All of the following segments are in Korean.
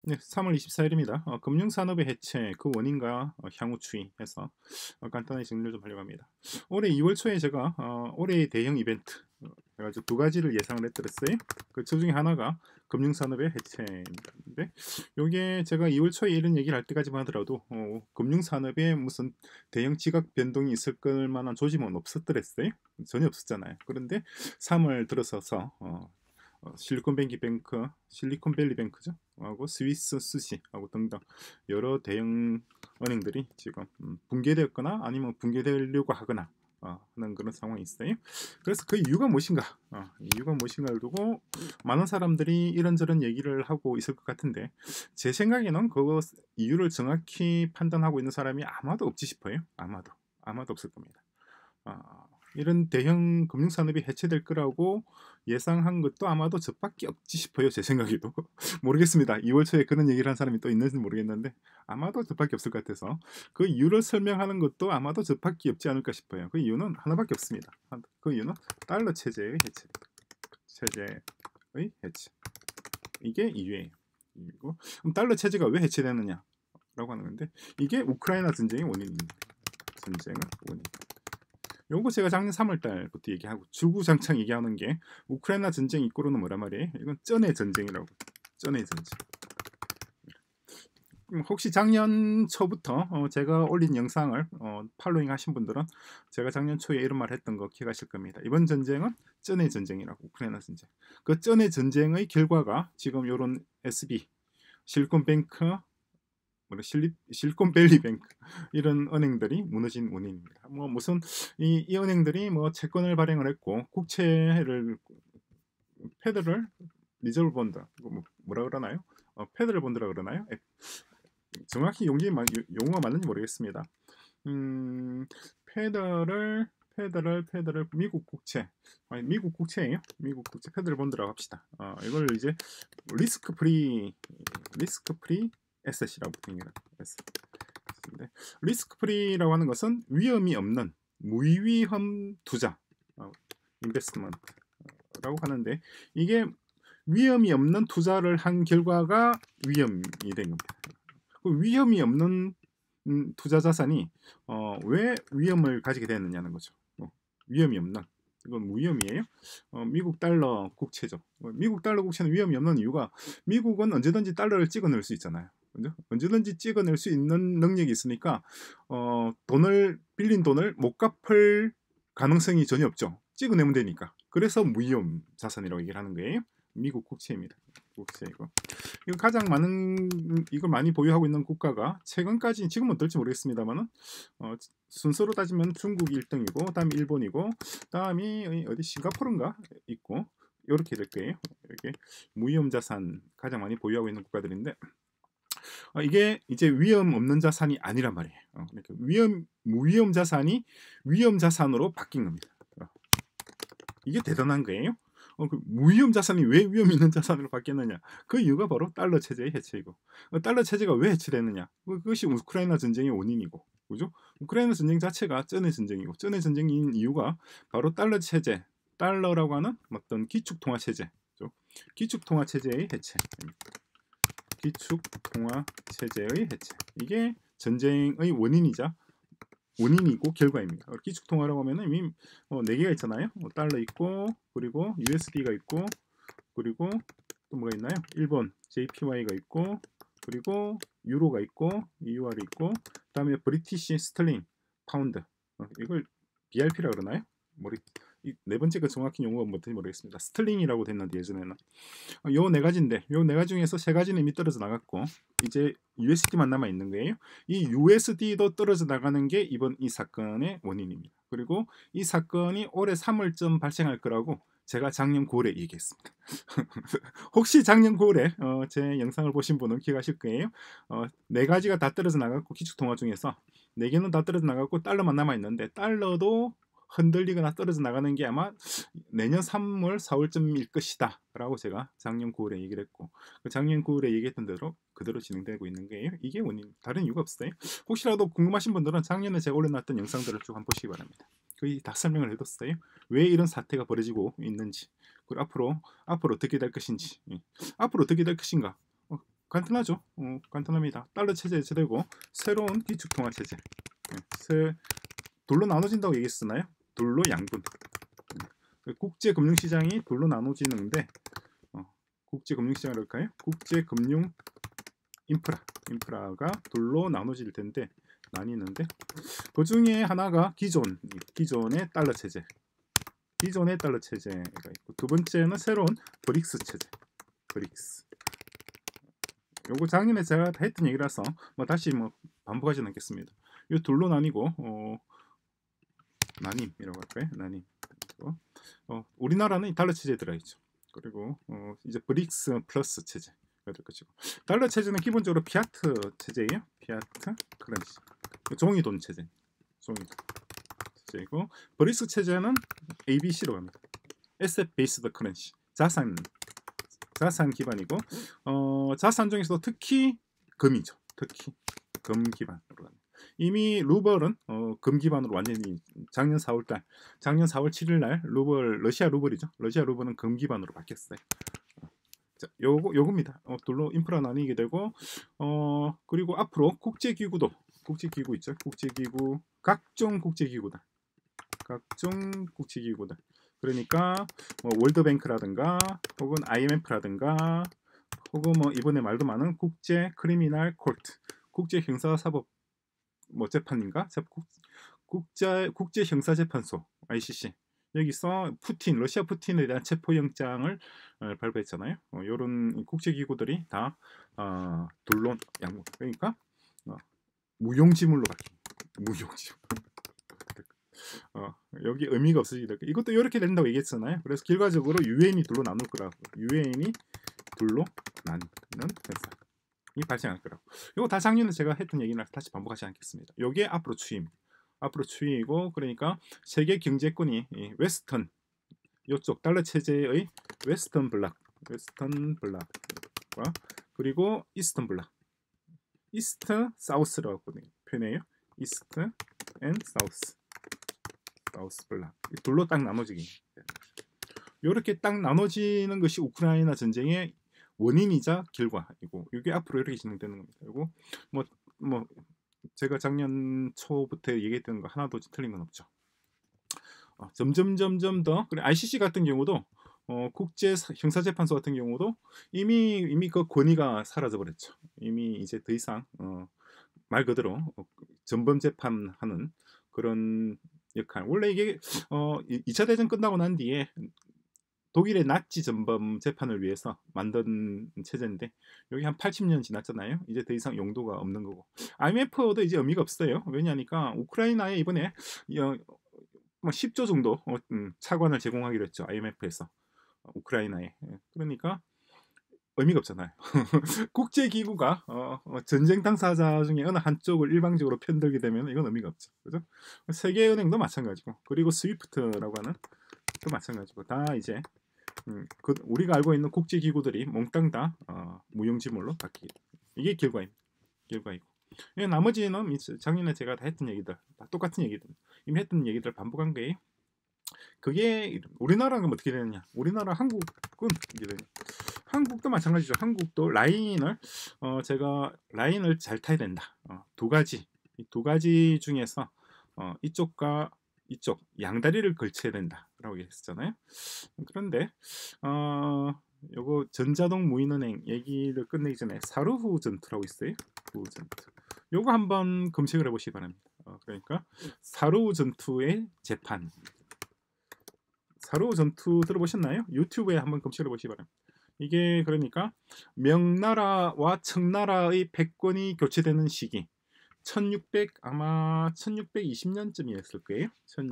네, 3월 24일입니다. 금융산업의 해체, 그 원인과 향후 추이해서 간단하게 정리를 좀 하려고 합니다. 올해 2월 초에 제가 올해의 대형 이벤트 해가지고 두 가지를 예상을 해드렸어요. 그 중에 하나가 금융산업의 해체입니다. 근데 요게 제가 2월 초에 이런 얘기를 할 때까지만 하더라도 금융산업에 무슨 대형 지각 변동이 있을 걸 만한 조짐은 없었더랬어요. 전혀 없었잖아요. 그런데 3월 들어서서 실리콘밸리 뱅크죠. 하고 스위스 스시하고 등등 여러 대형 은행들이 지금 붕괴되었거나 아니면 붕괴되려고 하거나 하는 그런 상황이 있어요. 그래서 그 이유가 무엇인가? 이유가 무엇인가를 두고 많은 사람들이 이런저런 얘기를 하고 있을 것 같은데 제 생각에는 그 이유를 정확히 판단하고 있는 사람이 아마도 없지 싶어요. 아마도 없을 겁니다. 이런 대형 금융산업이 해체될 거라고 예상한 것도 아마도 저밖에 없지 싶어요. 제 생각에도 모르겠습니다. 2월 초에 그런 얘기를 한 사람이 또 있는지 모르겠는데 아마도 저밖에 없을 것 같아서 그 이유를 설명하는 것도 아마도 저밖에 없지 않을까 싶어요. 그 이유는 하나밖에 없습니다. 그 이유는 달러 체제의 해체. 이게 이유예요. 이유고 그럼 달러 체제가 왜 해체되느냐라고 하는 건데 이게 우크라이나 전쟁의 원인입니다. 전쟁의 원인. 요거 제가 작년 3월 달부터 얘기하고 주구장창 얘기하는 게 우크라이나 전쟁 이꼬르는 뭐란 말이에요? 이건 쩐의 전쟁이라고. 쩐의 전쟁. 혹시 작년 초부터 제가 올린 영상을 팔로잉 하신 분들은 제가 작년 초에 이런 말 했던 거 기억하실 겁니다. 이번 전쟁은 쩐의 전쟁이라고. 우크라이나 전쟁. 그 쩐의 전쟁의 결과가 지금 요런 SB 실리콘뱅크 실리콘밸리 뱅크 이런 은행들이 무너진 원인입니다. 무슨 이 은행들이 채권을 발행을 했고 국채를 페더럴 리저브 본드 뭐라 그러나요? 페더럴 본드라 그러나요? 정확히 용어가 맞는지 모르겠습니다. 페더럴 미국 국채 미국 국채예요. 미국 국채 페더럴 본드라고 합시다. 이걸 이제 리스크 프리 에셋이라고 부릅니다. 리스크 프리라고 하는 것은 위험이 없는 무위험 투자 인베스트먼트라고 하는데 이게 위험이 없는 투자를 한 결과가 위험이 된 겁니다. 그 위험이 없는 투자 자산이 왜 위험을 가지게 되느냐는 거죠. 위험이 없는 이건 무위험이에요. 미국 달러 국채죠. 미국 달러 국채는 위험이 없는 이유가 미국은 언제든지 달러를 찍어낼 수 있잖아요. 그죠? 언제든지 찍어낼 수 있는 능력이 있으니까 빌린 돈을 못 갚을 가능성이 전혀 없죠. 찍어내면 되니까. 그래서 무위험 자산이라고 얘기를 하는 거예요. 미국 국채입니다. 국채이고. 이거 가장 많은 이걸 많이 보유하고 있는 국가가 최근까지 지금은 어떨지 모르겠습니다만은 순서로 따지면 중국이 1등이고 다음이 일본이고 다음이 어디 싱가포르인가 있고 이렇게 될 거예요. 이렇게 무위험 자산 가장 많이 보유하고 있는 국가들인데 이게 이제 위험 없는 자산이 아니란 말이에요. 그러니까 무위험 자산이 위험 자산으로 바뀐 겁니다. 이게 대단한 거예요. 그 무위험 자산이 왜 위험 있는 자산으로 바뀌었느냐? 그 이유가 바로 달러 체제의 해체이고 달러 체제가 왜 해체됐느냐? 그것이 우크라이나 전쟁의 원인이고 그죠? 우크라이나 전쟁 자체가 쩐의 전쟁이고 쩐의 전쟁인 이유가 바로 달러 체제, 달러라고 하는 어떤 기축통화 체제, 기축통화 체제의 해체. 기축통화 체제의 해체. 이게 전쟁의 원인이고 결과입니다. 기축통화라고 하면은 이미 4개가 있잖아요. 달러 있고 그리고 USD가 있고 그리고 또 뭐가 있나요? 일본 JPY가 있고 그리고 유로가 있고 EUR이 있고 그다음에 브리티시 스털링 파운드 이걸 BRP라 그러나요? 네 번째가 정확히 용어가 뭔지 모르겠습니다. 스털링이라고 됐는데 예전에는 요 네 가지인데 요 네 가지 중에서 세 가지는 이미 떨어져 나갔고 이제 USD만 남아 있는 거예요. 이 USD도 떨어져 나가는 게 이번 이 사건의 원인입니다. 그리고 이 사건이 올해 3월쯤 발생할 거라고 제가 작년 9월에 얘기했습니다. 혹시 작년 9월에 제 영상을 보신 분은 기억하실 거예요. 네 가지가 다 떨어져 나갔고 기축통화 중에서 네 개는 다 떨어져 나갔고 달러만 남아 있는데 달러도 흔들리거나 떨어져 나가는 게 아마 내년 3월, 4월쯤일 것이다 라고 제가 작년 9월에 얘기를 했고 작년 9월에 얘기했던 대로 그대로 진행되고 있는 거예요. 이게 원인, 다른 이유가 없어요. 혹시라도 궁금하신 분들은 작년에 제가 올려놨던 영상들을 쭉 한번 보시기 바랍니다. 거의 다 설명을 해뒀어요. 왜 이런 사태가 벌어지고 있는지 그리고 앞으로 어떻게 될 것인지 앞으로 어떻게 될 것인가 간단하죠. 간단합니다. 달러 체제 해제되고 새로운 기축통화 체제. 둘로 나눠진다고 얘기했었나요? 둘로 양분. 국제 금융시장이 둘로 나눠지는데 국제 금융시장을 할까요? 국제 금융 인프라가 둘로 나눠질 텐데 나뉘는데 그 중에 하나가 기존의 달러 체제. 기존의 달러 체제가 있고 두 번째는 새로운 브릭스 체제. 브릭스. 요거 작년에 제가 다 했던 얘기라서 다시 반복하지 않겠습니다. 이 둘로 나뉘고 나님이라고 할까요? 나님. 우리나라는 달러 체제에 들어있죠. 그리고 이제 브릭스 플러스 체제가 될 것이고 달러 체제는 기본적으로 피아트 체제예요. 피아트 커런시. 종이돈 체제. 종이돈 체제이고 브릭스 체제는 ABC로 갑니다. Asset Based Currency. 자산 기반이고 자산 중에서도 특히 금이죠. 특히 금 기반으로 갑니다. 이미 루벌은 금 기반으로 완전히 작년 4월 7일 날 러시아 루벌이죠. 러시아 루벌은 금 기반으로 바뀌었어요. 자, 요겁니다. 둘로 인프라 나뉘게 되고 그리고 앞으로 국제기구 있죠. 국제기구 각종 국제기구다. 그러니까 월드뱅크라든가 혹은 IMF라든가 혹은 이번에 말도 많은 국제 크리미널 콜트, 국제 형사사법 재판인가? 국제 형사재판소 ICC. 여기서 러시아 푸틴에 대한 체포영장을 발부했잖아요. 이런 국제기구들이 다 둘로 양분. 그러니까 무용지물로 바뀐. 무용지물. 여기 의미가 없어지다. 이것도 이렇게 된다고 얘기했잖아요. 그래서 결과적으로 유엔이 둘로 나눌 거라고. 유엔이 둘로 나누는 현상이 발생할 거라고. 이거 다 작년에 제가 했던 얘기는 다시 반복하지 않겠습니다. 이게 앞으로 추이이고 그러니까 세계 경제권이 웨스턴 이쪽 달러 체제의 웨스턴 블락과 그리고 이스턴 블락, 이스트 사우스라고 표현해요. 이스트 앤 사우스 블락 둘로 딱 나눠지기. 이렇게 딱 나눠지는 것이 우크라이나 전쟁의 원인이자 결과이고 이게 앞으로 이렇게 진행되는 겁니다. 그리고 제가 작년 초부터 얘기했던 거 하나도 틀린 건 없죠. 점점 더 그래 ICC 같은 경우도 국제 형사재판소 같은 경우도 이미 그 권위가 사라져 버렸죠. 이미 이제 더 이상 말 그대로 전범 재판하는 그런 역할. 원래 이게 2차 대전 끝나고 난 뒤에 독일의 나치 전범 재판을 위해서 만든 체제인데 여기 한 80년 지났잖아요. 이제 더 이상 용도가 없는 거고 IMF도 이제 의미가 없어요. 왜냐하니까 우크라이나에 이번에 10조 정도 차관을 제공하기로 했죠. IMF에서 우크라이나에. 그러니까 의미가 없잖아요. 국제기구가 전쟁 당사자 중에 어느 한쪽을 일방적으로 편들게 되면 이건 의미가 없죠. 그죠? 세계은행도 마찬가지고 그리고 스위프트라고 하는 또 마찬가지고 다 이제 우리가 알고 있는 국제기구들이 몽땅 다 무용지물로 바뀌게. 이게 결과이고 나머지는 작년에 제가 다 했던 얘기들 다 똑같은 얘기들 이미 했던 얘기들 반복한 거예요. 그게 우리나라는 어떻게 되느냐? 우리나라 한국은 이게 되냐? 한국도 마찬가지죠. 한국도 제가 라인을 잘 타야 된다. 두 가지 중에서 이쪽과 이쪽 양다리를 걸쳐야 된다라고 했었잖아요. 그런데 요거 전자동 무인은행 얘기를 끝내기 전에 사루후 전투라고 있어요. 사루후 전투. 요거 한번 검색을 해보시기 바랍니다. 그러니까 사루후 전투의 재판. 사루후 전투 들어보셨나요? 유튜브에 한번 검색해 보시기 바랍니다. 이게 그러니까 명나라와 청나라의 패권이 교체되는 시기 1600 1620년쯤이었을 거예요.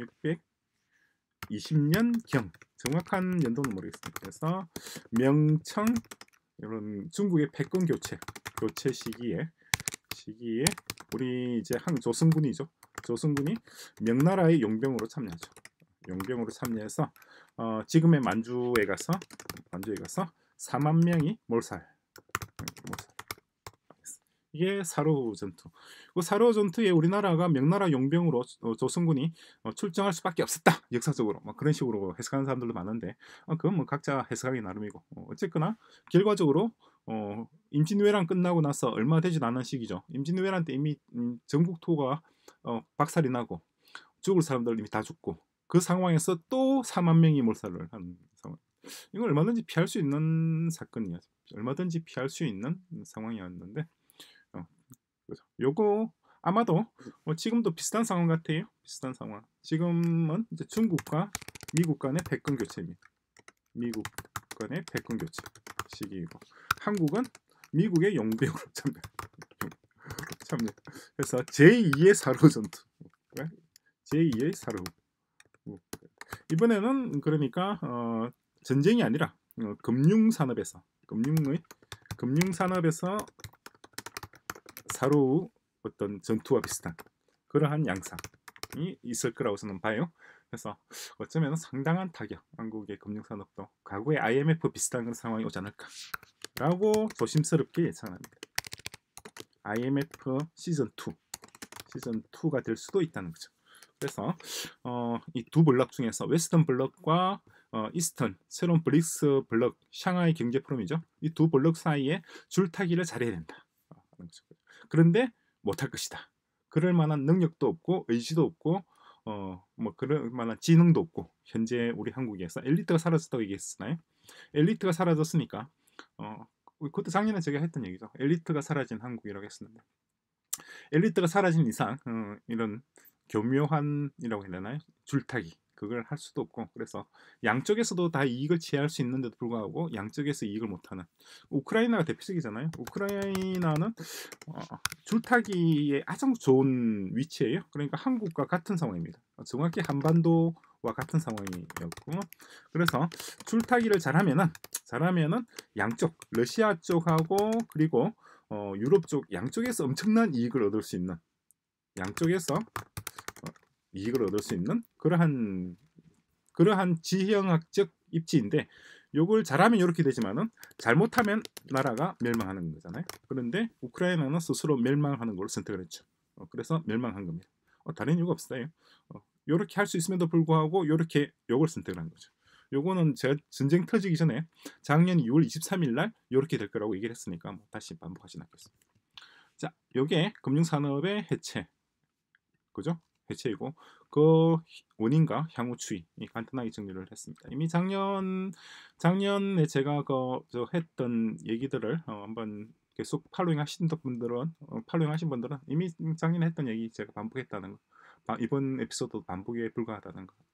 1620년경 정확한 연도는 모르겠습니다. 그래서 명청 이런 중국의 패권 교체 시기에 우리 이제 조선군이죠. 조선군이 명나라의 용병으로 참여하죠. 용병으로 참여해서 지금의 만주에 가서 4만 명이 몰살. 이게 사루후 전투. 그 사루후 전투에 우리나라가 명나라 용병으로 조선군이 출정할 수밖에 없었다. 역사적으로 그런 식으로 해석하는 사람들도 많은데 그건 각자 해석하기 나름이고 어쨌거나 결과적으로 임진왜란 끝나고 나서 얼마 되지 않은 시기죠. 임진왜란 때 이미 전국 토가 박살이 나고 죽을 사람들 이미 다 죽고 그 상황에서 또 4만 명이 몰살을 한 상황. 이건 얼마든지 피할 수 있는 사건이었죠. 얼마든지 피할 수 있는 상황이었는데 그죠. 요거 아마도 지금도 비슷한 상황 같아요. 비슷한 상황. 지금은 이제 중국과 미국 간의 패권 교체입니다. 미국 간의 패권 교체 시기이고 한국은 미국의 용병으로 참여. 그래서 제2의 사루 전투. 제2의 사루. 이번에는 그러니까 전쟁이 아니라 금융산업에서 금융산업에서 사루 어떤 전투와 비슷한 그러한 양상이 있을 거라고 저는 봐요. 그래서 어쩌면 상당한 타격, 한국의 금융산업도 과거의 IMF 비슷한 그런 상황이 오지 않을까라고 조심스럽게 예상합니다. IMF 시즌 2가 될 수도 있다는 거죠. 그래서 이 두 블록 중에서 웨스턴 블록과 이스턴 새로운 브릭스 블록 샹하이 경제 포럼이죠. 이 두 블록 사이에 줄타기를 잘해야 된다. 그런데 못할 것이다. 그럴 만한 능력도 없고 의지도 없고 뭐 그럴 만한 지능도 없고 현재 우리 한국에서 엘리트가 사라졌다고 얘기했잖아요. 엘리트가 사라졌으니까 그것도 작년에 제가 했던 얘기죠. 엘리트가 사라진 한국이라고 했었는데 엘리트가 사라진 이상 이런 교묘한이라고 해야 되나요? 줄타기 그걸 할 수도 없고 그래서 양쪽에서도 다 이익을 취할 수 있는데도 불구하고 양쪽에서 이익을 못하는 우크라이나가 대표적이잖아요. 우크라이나는 줄타기에 가장 좋은 위치예요. 그러니까 한국과 같은 상황입니다. 정확히 한반도와 같은 상황이었고 그래서 줄타기를 잘하면은 양쪽 러시아 쪽하고 그리고 유럽 쪽 양쪽에서 엄청난 이익을 얻을 수 있는 양쪽에서 이익을 얻을 수 있는 그러한 지형학적 입지인데 요걸 잘하면 이렇게 되지만은 잘못하면 나라가 멸망하는 거잖아요. 그런데 우크라이나는 스스로 멸망하는 걸 선택을 했죠. 그래서 멸망한 겁니다. 다른 이유가 없어요. 요렇게 할 수 있음에도 불구하고 요렇게 요걸 선택을 한 거죠. 요거는 제가 전쟁 터지기 전에 작년 2월 23일 날 요렇게 될 거라고 얘기를 했으니까 뭐 다시 반복하지 않겠습니다. 자, 요게 금융산업의 해체. 그죠? 해체이고 그 원인과 향후 추이 간단하게 정리를 했습니다. 이미 작년에 제가 했던 얘기들을 한번 계속 팔로잉 하신 분들은 이미 작년에 했던 얘기 제가 반복했다는 거 이번 에피소드 반복에 불과하다는 거